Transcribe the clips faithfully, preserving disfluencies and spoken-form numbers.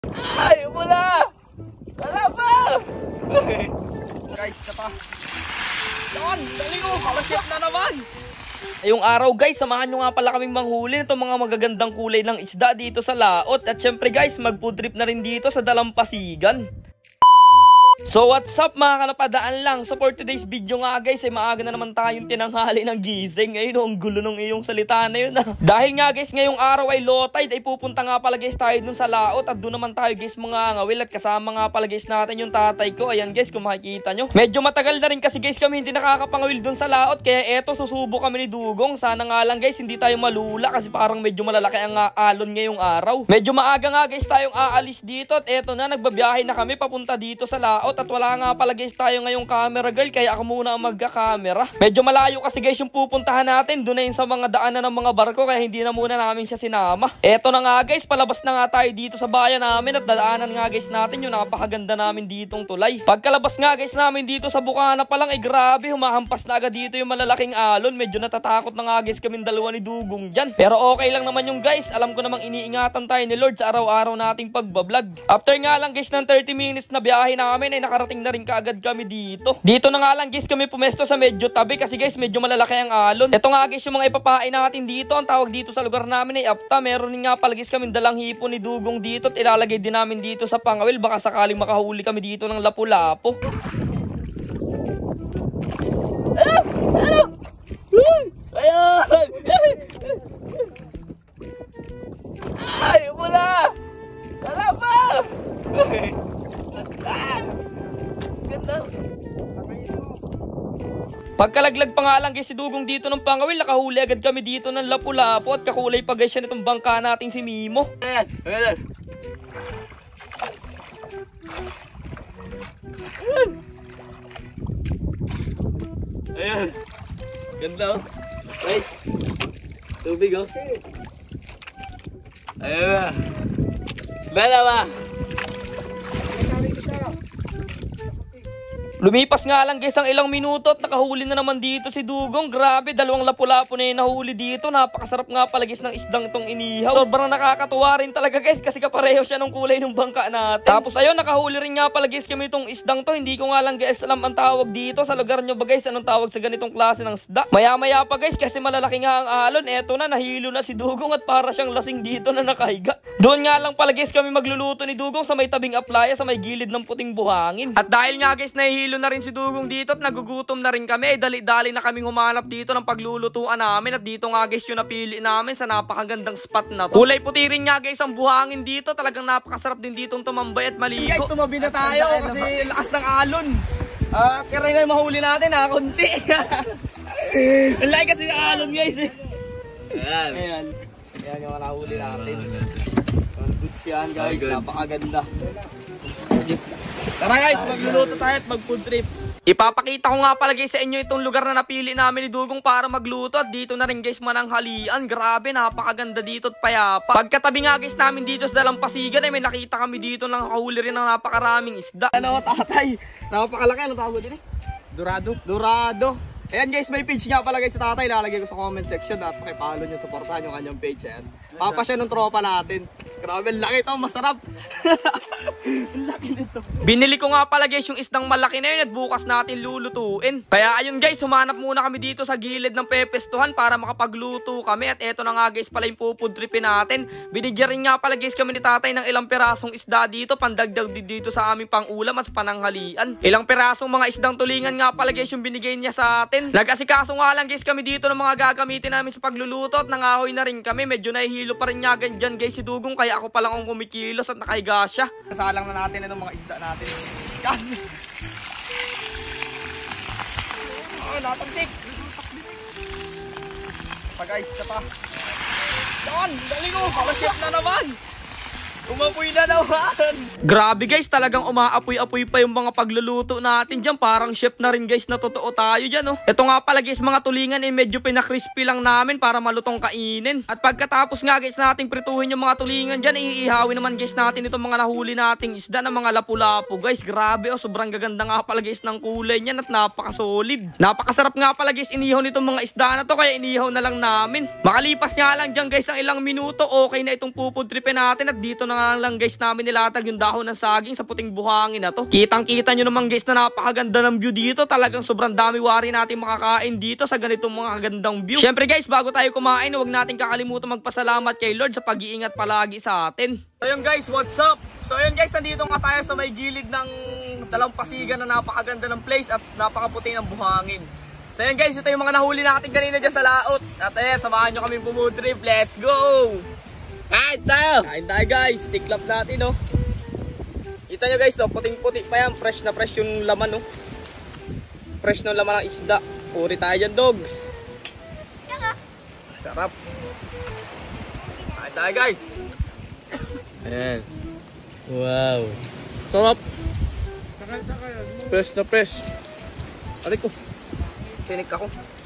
Ay, wala! Wala pa! Guys, ito pa. Yan, dali ko, malakit na naman. Ngayong araw guys, samahan nyo nga pala kaming manghuli nitong mga magagandang kulay ng isda dito sa laot. At syempre guys, mag food trip na rin dito sa Dalampasigan. So what's up mga kanapadaan lang. So for today's video nga guys, ay maaga na naman tayong tinanghali ng gising. Ayun o, ang gulo nung iyong salita na yun ah. Dahil nga guys, ngayong araw ay low tide, ay pupunta nga pala guys tayo dun sa laot. At dun naman tayo guys mga ngawil. At kasama nga pala guys natin yung tatay ko. Ayan guys, kung makikita nyo, medyo matagal na rin kasi guys kami hindi nakakapangawil dun sa laot. Kaya eto, susubo kami ni Dugong. Sana nga lang guys hindi tayo malula, kasi parang medyo malalaki ang uh, alon ngayong araw. Medyo maaga nga guys tayong aalis dito. At eto na, nagbabiyahe na kami papunta dito sa laot. At wala nga pala guys tayo ngayong camera girl, kaya ako muna ang magka-camera. Medyo malayo kasi guys yung pupuntahan natin, doon na yun sa mga daanan ng mga barko, kaya hindi na muna namin siya sinama. Eto na nga guys, palabas na nga tayo dito sa bayan namin at dadaanan nga guys natin yung napakaganda namin ditong tulay. Pagkalabas nga guys namin dito sa bukana pa lang, ay grabe, humahampas na agad dito yung malalaking alon. Medyo natatakot na nga guys kaming dalawa ni Dugong dyan. Pero okay lang naman yung guys, alam ko namang iniingatan tayo ni Lord sa araw-araw nating pagbablog. After nga lang guys ng thirty minutes na biyahe namin, ay nakarating na rin kaagad kami dito. Dito na nga lang guys kami pumesto sa medyo tabi, kasi guys medyo malalaki ang alon. Ito nga guys yung mga ipapain natin dito. Ang tawag dito sa lugar namin ay apta. Meron nga pala guys kami dalang hipon ni Dugong dito at ilalagay din namin dito sa pangawil. Baka sakaling makahuli kami dito ng lapu-lapo. Ay, wala! Wala pa! Pagkalaglag pa nga lang guys si Dugong dito ng pangawil, nakahuli agad kami dito ng lapu-lapo at kakulay pa guys siya nitong bangka nating si Mimo. Ayan, ayan. Ayan. Ganda oh. Nice. Tubig oh. Ayan. Dalawa. Lumipas nga lang guys ang ilang minuto at nakahuli na naman dito si Dugong. Grabe, dalawang lapu-lapo na yung nahuli dito. Napakasarap nga pala guys ng isdang itong inihaw. Sobrang nakakatuwa rin talaga guys, kasi kapareho siya ng kulay ng bangka natin. Tapos ayun, nakahuli rin nga pala guys kami itong isdang to. Hindi ko nga lang guys alam ang tawag dito. Sa lugar nyo ba guys, anong tawag sa ganitong klase ng isda? Maya maya pa guys, kasi malalaki nga ang alon. Eto na, nahilo na si Dugong at para siyang lasing dito na nakahiga. Doon nga lang pala guys kami magluluto ni Dugong sa may tabing aplaya, sa may gilid ng puting buhangin. At dahil nga guys nahihilo na rin si Dugong dito at nagugutom na rin kami, dali-dali na kaming humanap dito ng paglulutuan namin. At dito nga guys yung napili namin sa napakagandang spot na to. Kulay puti rin nga guys ang buhangin dito. Talagang napakasarap din ditong tumambay at maligo. Guys, tumabi na tayo kasi lakas ng alon. Ah, uh, kaya na yung mahuli natin ha, konti. Ang laki kasi ng alon guys eh. Ayan. Ayan. Ayan yung nahuli natin. Ang goods yan guys, napakaganda. Tara guys, magluluto tayo at mag food trip. Ipapakita ko nga pala guys sa inyo itong lugar na napili namin ni Dugong para magluto. At dito na rin guys mananghalian. Grabe, napakaganda dito at payapa. Pagkatabi nga guys namin dito sa Dalampasigan ay may nakita kami dito ng kahuli rin ng napakaraming isda. Ano tatay? Napakalaki, ano tawag din eh? Dorado. Dorado. Ayan guys, may page nga pala guys sa tatay. Lalagay ko sa comment section at pakipalo nyo, supportahan yung kanyang page. Ayan. Papa siya ng tropa natin. Grabe, laki ito, masarap. Laki nito. Binili ko nga pala guys yung isdang malaki na yun at bukas natin lulutuin. Kaya ayun guys, humanap muna kami dito sa gilid ng pepestuhan para makapagluto kami. At eto na nga guys pala yung food tripin natin. Binigyan rin nga pala guys kami ni tatay ng ilang pirasong isda dito, pandagdag dito sa aming pangulam at sa pananghalian. Ilang pirasong mga isdang tulingan nga pala guys yung binigay niya sa atin. Nag-asikaso nga lang guys kami dito ng mga gagamitin namin sa pagluluto at nangahoy na rin kami. Medyo nahihilo pa rin nga dyan guys si Dugong, kaya ako pa lang ang kumikilos at nakahiga siya. Kasalang na natin itong mga isda natin. Kasi oh, napagsik. Pa guys, ito pa. Doon, dali ko, pakasip na naman. Umapoy na naman. Grabe guys, talagang umaapoy-apoy pa yung mga pagluluto natin dyan. Parang chef na rin guys, na totoo tayo dyan oh. Ito nga pala guys, mga tulingan eh medyo pinakrispy lang namin para malutong kainin. At pagkatapos nga guys nating prituhin yung mga tulingan dyan, iihawin naman guys natin itong mga nahuli nating isda ng mga lapu-lapu guys. Grabe oh, sobrang gaganda nga pala guys ng kulay niyan at napakasolid. Napakasarap nga pala guys inihaw nitong mga isda na to, kaya inihaw na lang namin. Makalipas nga lang dyan guys ang ilang minuto, okay na itong pupudripin natin. At dito na nga lang guys namin nilatag yung dahon ng saging sa puting buhangin na to. Kitang kita nyo naman guys na napakaganda ng view dito. Talagang sobrang dami wari natin makakain dito sa ganitong mga gandang view. Syempre guys, bago tayo kumain, huwag natin kakalimutan magpasalamat kay Lord sa pag-iingat palagi sa atin. So yun guys, what's up? So yun guys, nandito nga tayo sa may gilid ng dalampasigan na napakaganda ng place at napakaputi ng buhangin. So yun guys, ito yung mga nahuli natin kanina dyan sa laot. At ayan, samahan nyo kami bumudrip. Let's go! Kain tayo! Kain tayo guys, tiklap natin oh. Kita nyo guys, oh, puting-puti pa yan. Fresh na fresh yung laman oh. Fresh na laman ng isda. Puri tayo dyan dogs. Sarap. Kain tayo guys. Ayan. Wow. Sarap. Fresh na fresh. Aray ko. Tinik ako.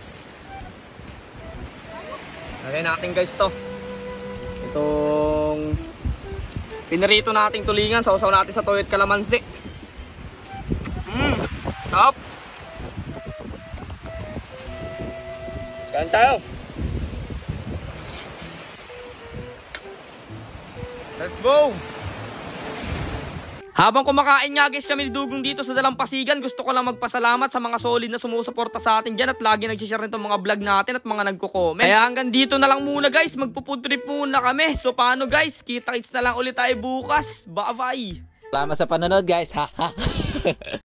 Lagay natin guys to. Itong pinarito nating tulingan. Sausaw natin sa toyot kalamansi. Mmm. Sarap. Kain tayo. Let's go! Habang kumakain nga guys kami ni Dugong dito sa Dalampasigan, gusto ko lang magpasalamat sa mga solid na sumusuporta sa atin dyan at lagi nagsishare nitong mga vlog natin at mga nagko-comment. Kaya hanggang dito na lang muna guys, magpo-food trip muna kami. So paano guys, kita-kits na lang ulit tayo bukas. Bye-bye! Salamat sa panonood guys. Ha ha.